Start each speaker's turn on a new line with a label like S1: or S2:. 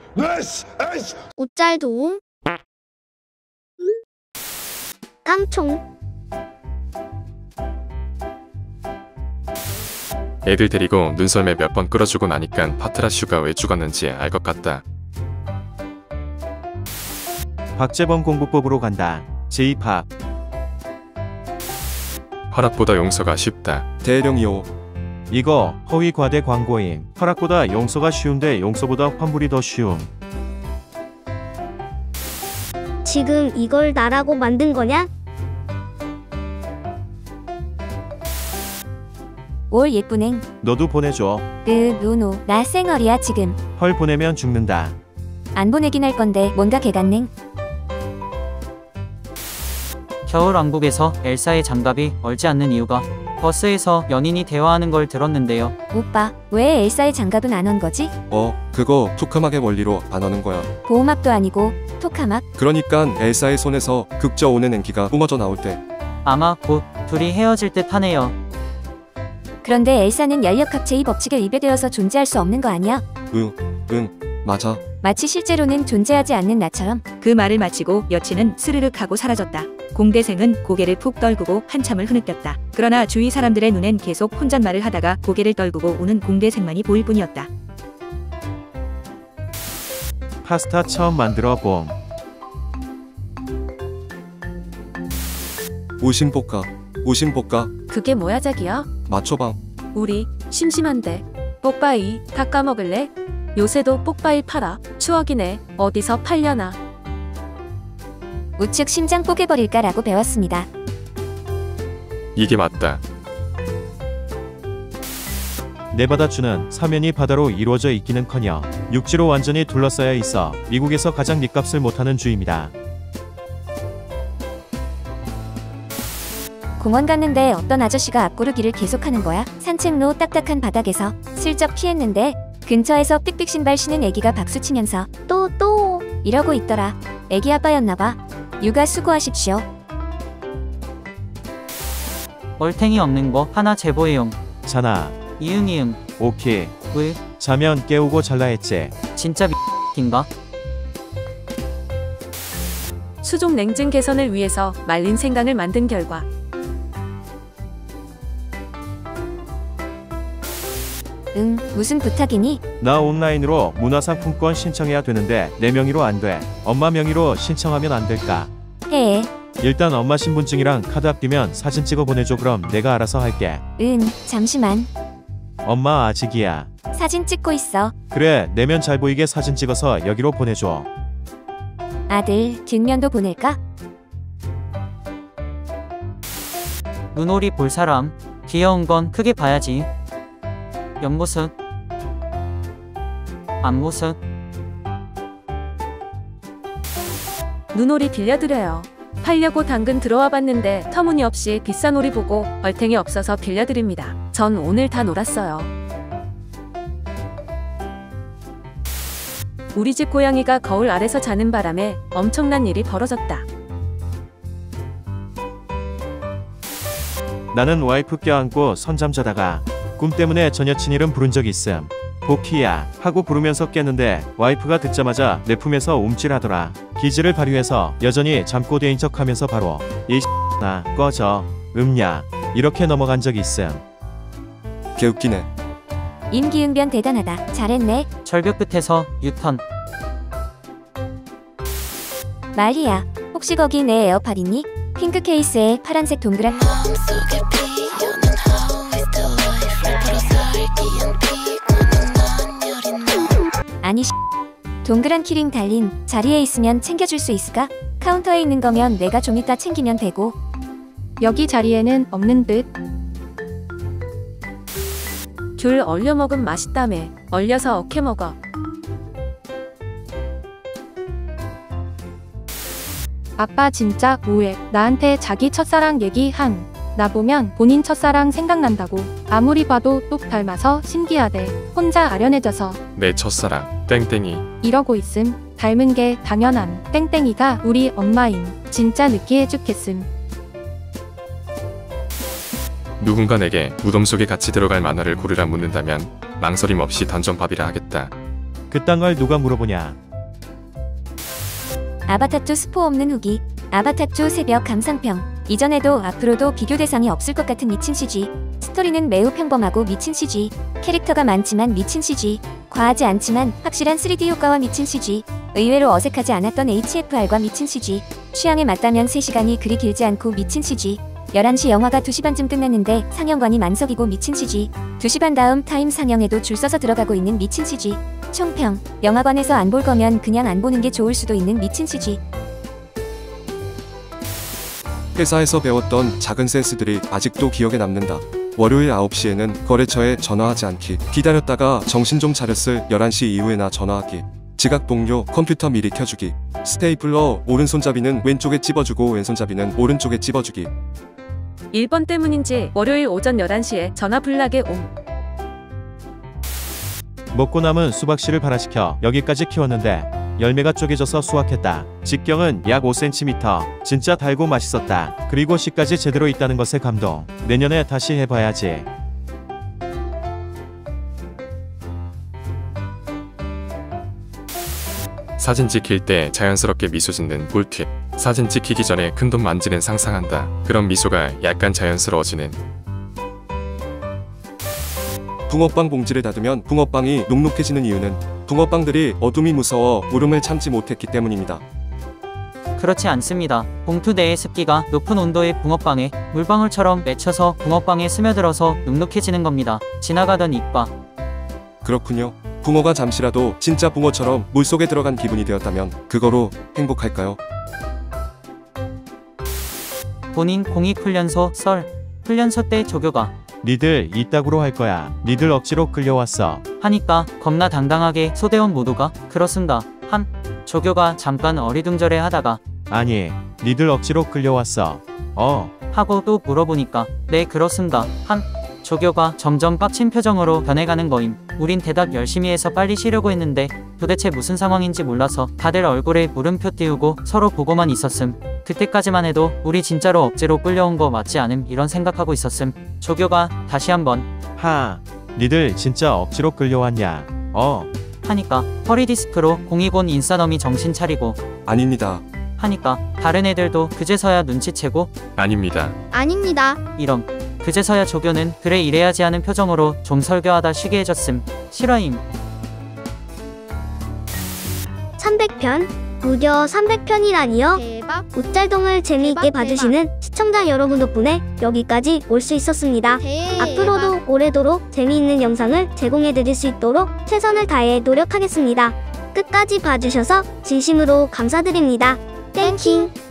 S1: 옷잘 도움 깡총.
S2: 애들 데리고 눈썰매 몇 번 끌어주고 나니깐 파트라슈가 왜 죽었는지 알 것 같다.
S3: 박재범 공부법으로 간다. J-팝.
S2: 허락보다 용서가 쉽다.
S4: 대령이요.
S3: 이거 허위 과대 광고임. 허락보다 용서가 쉬운데 용서보다 환불이 더 쉬움.
S1: 지금 이걸 나라고 만든 거냐?
S5: 올 예쁜행.
S3: 너도 보내줘.
S5: 노노. 나 쌩얼이야 지금.
S3: 헐 보내면 죽는다.
S5: 안 보내긴 할 건데 뭔가 개같냉.
S6: 겨울왕국에서 엘사의 장갑이 얼지 않는 이유가 버스에서 연인이 대화하는 걸 들었는데요.
S5: 오빠, 왜 엘사의 장갑은 안 온 거지?
S4: 그거 토카막의 원리로 안 하는 거야.
S5: 보호막도 아니고 토카막?
S4: 그러니깐 엘사의 손에서 극저 오는 냉기가 뿜어져 나올 때.
S6: 아마 곧 둘이 헤어질 듯 하네요.
S5: 그런데 엘사는 연력합체의 법칙에 위배되어서 존재할 수 없는 거 아니야?
S4: 응, 맞아.
S5: 마치 실제로는 존재하지 않는 나처럼.
S7: 그 말을 마치고 여친은 스르륵 하고 사라졌다. 공대생은 고개를 푹 떨구고 한참을 흐느꼈다. 그러나 주위 사람들의 눈엔 계속 혼잣말을 하다가 고개를 떨구고 우는 공대생만이 보일 뿐이었다.
S3: 파스타 처음 만들어 봄.
S4: 오심볶아.
S8: 그게 뭐야 자기야?
S4: 맞춰봐.
S8: 우리 심심한데 뽁바이 다 까먹을래? 요새도 뽁바이 팔아. 추억이네. 어디서 팔려나.
S5: 우측 심장 뽀개버릴까라고 배웠습니다.
S2: 이게 맞다.
S3: 네바다주는 사면이 바다로 이루어져 있기는커녕 육지로 완전히 둘러싸여 있어 미국에서 가장 밑값을 못하는 주입니다.
S5: 공원 갔는데 어떤 아저씨가 앞구르기를 계속하는 거야. 산책로 딱딱한 바닥에서 슬쩍 피했는데 근처에서 삑삑 신발 신은 애기가 박수치면서 또 이러고 있더라. 애기 아빠였나봐. 육아 수고하십시오.
S6: 얼탱이 없는 거 하나 제보해용.
S3: 자나.
S6: 이응이응.
S3: 오케이.
S6: 왜?
S3: 자면 깨우고 잘라 했지.
S6: 진짜 인가?
S8: 수족 냉증 개선을 위해서 말린 생강을 만든 결과
S5: 무슨 부탁이니?
S3: 나 온라인으로 문화상품권 신청해야 되는데 내 명의로 안 돼. 엄마 명의로 신청하면 안 될까?
S5: 해.
S3: 일단 엄마 신분증이랑 카드 앞뒤면 사진 찍어 보내줘. 그럼 내가 알아서 할게.
S5: 잠시만.
S3: 엄마 아직이야.
S5: 사진 찍고 있어.
S3: 그래, 내면 잘 보이게 사진 찍어서 여기로 보내줘.
S5: 아들, 뒷면도 보낼까?
S6: 눈오리 볼 사람. 귀여운 건 크게 봐야지. 옆모습, 앞모습.
S8: 눈오리 빌려드려요. 팔려고 당근 들어와 봤는데 터무니없이 비싼 오리 보고 얼탱이 없어서 빌려드립니다. 전 오늘 다 놀았어요. 우리 집 고양이가 거울 아래서 자는 바람에 엄청난 일이 벌어졌다.
S3: 나는 와이프 껴안고 선잠 자다가 꿈 때문에 전 여친 이름 부른 적 있음. 보키야 하고 부르면서 깼는데 와이프가 듣자마자 내 품에서 움찔하더라. 기지를 발휘해서 여전히 잠꼬대인 척하면서 바로 나 꺼져 음냐 이렇게 넘어간 적 있음.
S4: 개웃기네.
S5: 임기응변 대단하다. 잘했네.
S6: 절벽 끝에서 유턴.
S5: 말이야, 혹시 거기 내 에어팟 있니? 핑크 케이스에 파란색 동그란 아니 동그란 키링 달린 자리에 있으면 챙겨줄 수 있을까? 카운터에 있는 거면 내가 좀 이따 챙기면 되고.
S8: 여기 자리에는 없는 듯. 귤 얼려 먹으면 맛있다며. 얼려서 어케 먹어. 아빠 진짜 뭐해. 나한테 자기 첫사랑 얘기한. 나보면 본인 첫사랑 생각난다고. 아무리 봐도 똑 닮아서 신기하대. 혼자 아련해져서
S2: 내 첫사랑 땡땡이.
S8: 이러고 있음. 닮은 게 당연한 땡땡이가 우리 엄마임. 진짜 느끼해 죽겠음.
S2: 누군가 내게 무덤 속에 같이 들어갈 만화를 고르라 묻는다면 망설임 없이 던전밥이라 하겠다.
S3: 그딴 걸 누가 물어보냐.
S5: 아바타2 스포 없는 후기. 아바타2 새벽 감상평. 이전에도 앞으로도 비교 대상이 없을 것 같은 미친 CG. 스토리는 매우 평범하고 미친 CG. 캐릭터가 많지만 미친 CG. 과하지 않지만 확실한 3D 효과와 미친 CG. 의외로 어색하지 않았던 HFR과 미친 CG. 취향에 맞다면 3시간이 그리 길지 않고 미친 CG. 11시 영화가 2시 반쯤 끝났는데 상영관이 만석이고 미친 CG. 2시 반 다음 타임 상영에도 줄 서서 들어가고 있는 미친 CG. 총평. 영화관에서 안 볼 거면 그냥 안 보는 게 좋을 수도 있는 미친 CG.
S4: 회사에서 배웠던 작은 센스들이 아직도 기억에 남는다. 월요일 9시에는 거래처에 전화하지 않기. 기다렸다가 정신 좀 차렸을 11시 이후에나 전화하기. 지각 동료 컴퓨터 미리 켜주기. 스테이플러 오른손잡이는 왼쪽에 찝어주고 왼손잡이는 오른쪽에 찝어주기.
S7: 1번 때문인지 월요일 오전 11시에 전화 불나게 옴.
S3: 먹고 남은 수박씨를 발화시켜 여기까지 키웠는데 열매가 쪼개져서 수확했다. 직경은 약 5cm. 진짜 달고 맛있었다. 그리고 씨까지 제대로 있다는 것에 감동. 내년에 다시 해봐야지.
S2: 사진 찍힐 때 자연스럽게 미소 짓는 꿀팁. 사진 찍히기 전에 큰돈 만지는 상상한다. 그럼 미소가 약간 자연스러워지는.
S4: 붕어빵 봉지를 닫으면 붕어빵이 눅눅해지는 이유는 붕어빵들이 어둠이 무서워 울음을 참지 못했기 때문입니다.
S6: 그렇지 않습니다. 봉투 내의 습기가 높은 온도의 붕어빵에 물방울처럼 맺혀서 붕어빵에 스며들어서 눅눅해지는 겁니다. 지나가던 입과.
S4: 그렇군요. 붕어가 잠시라도 진짜 붕어처럼 물속에 들어간 기분이 되었다면 그거로 행복할까요?
S6: 본인 공익훈련소 썰. 훈련소 때 조교가
S3: 니들 이따구로 할 거야. 니들 억지로 끌려왔어.
S6: 하니까 겁나 당당하게 소대원 모두가 그렇습니다. 한 조교가 잠깐 어리둥절해 하다가
S3: 아니, 니들 억지로 끌려왔어.
S6: 하고 또 물어보니까 네 그렇습니다. 한 조교가 점점 빡친 표정으로 변해가는 거임. 우린 대답 열심히 해서 빨리 쉬려고 했는데 도대체 무슨 상황인지 몰라서 다들 얼굴에 물음표 띄우고 서로 보고만 있었음. 그때까지만 해도 우리 진짜로 억지로 끌려온 거 맞지 않음 이런 생각하고 있었음. 조교가 다시 한번
S3: 니들 진짜 억지로 끌려왔냐?
S6: 하니까 허리디스크로 공익 온 인싸놈이 정신 차리고
S4: 아닙니다.
S6: 하니까 다른 애들도 그제서야 눈치채고
S2: 아닙니다.
S1: 아닙니다.
S6: 이런. 그제서야 조교는 그래 이래야지 하는 표정으로 좀 설교하다 쉬게 해줬음. 실화임.
S1: 300편? 무려 300편이라니요? 대박. 웃잘동을 재미있게 봐주시는 시청자 여러분 덕분에 여기까지 올 수 있었습니다. 앞으로도 오래도록 재미있는 영상을 제공해드릴 수 있도록 최선을 다해 노력하겠습니다. 끝까지 봐주셔서 진심으로 감사드립니다. 땡킹.